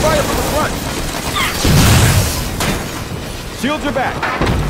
fire from the front! Shields are back!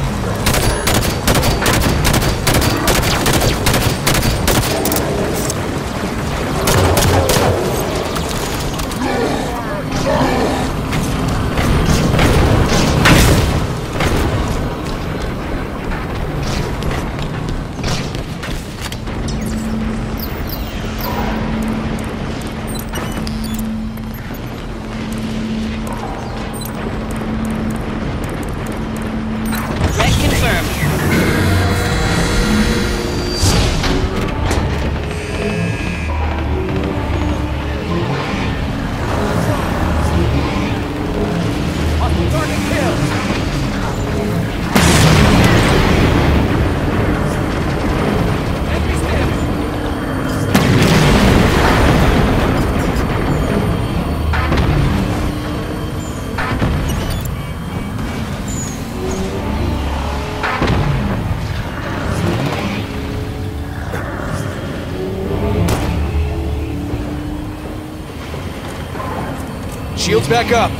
Shields back up.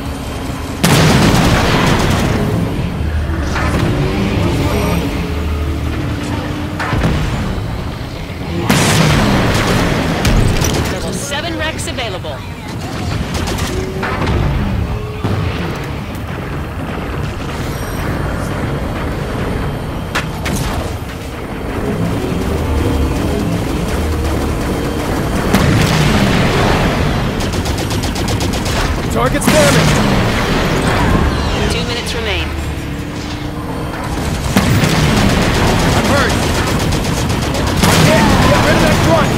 Level 7 Rex available. Target's damaged! 2 minutes remain. I'm hurt! I'm hit! Get rid of that grunt!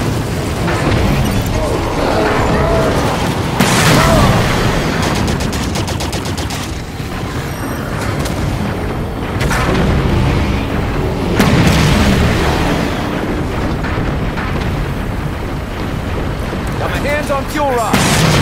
Got my hands on fuel rods!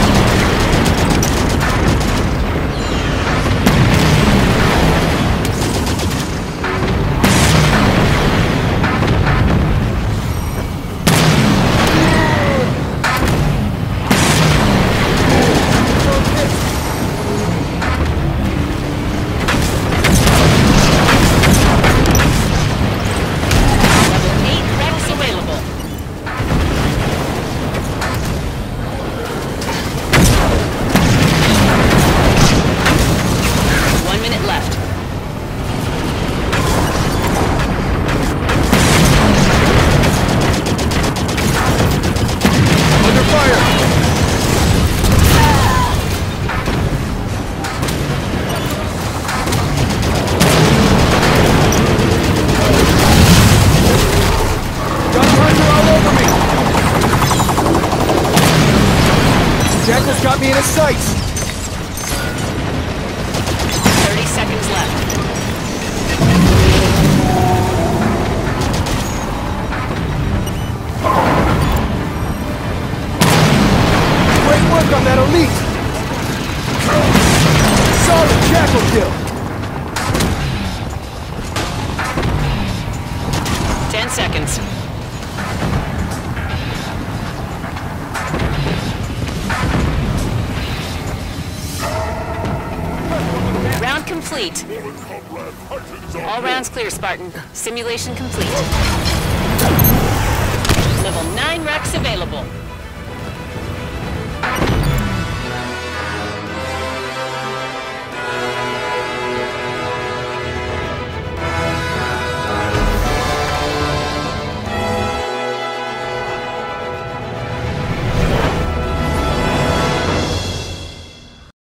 Jackal's got me in his sights! 30 seconds left. Great work on that elite! Solid Jackal kill! 10 seconds. Round complete. All rounds clear, Spartan. Simulation complete. Level 9 Rex available.